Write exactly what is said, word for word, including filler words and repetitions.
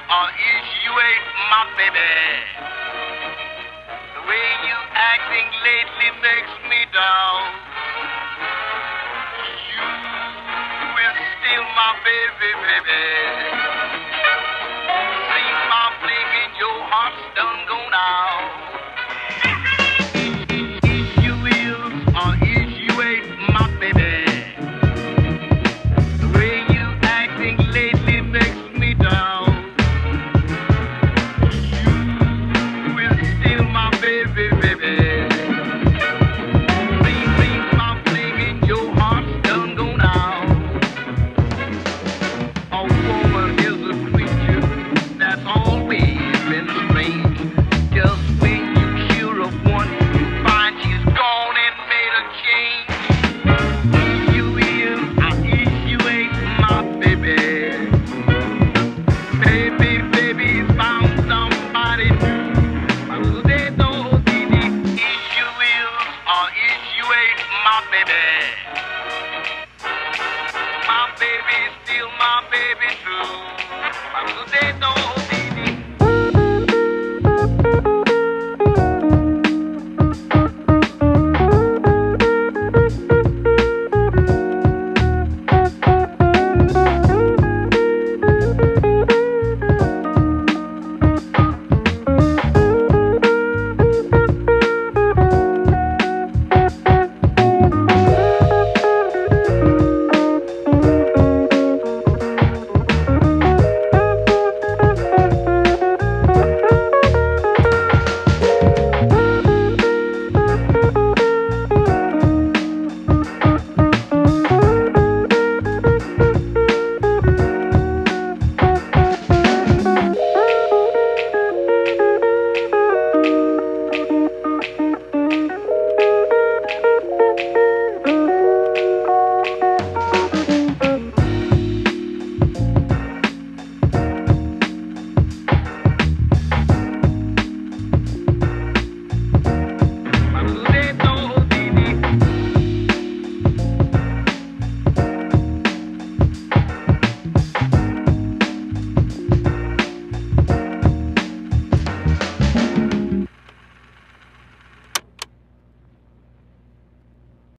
or is you ain't my baby? The way you acting lately makes me doubt. You is still my baby, baby. See my fling in your heart's done gone out. Is you is or is you ain't my baby? The way you acting lately makes me doubt. You is still my baby, baby. See, see my fling in your heart's done gone out. A woman is a creature that's always been strange. Just when you cure of one, you find she's gone and made a change. Is you is or is you ain't my baby? Baby, baby, found somebody new. They know Didi. Is you is or is you ain't my baby? My baby, still my baby too. They know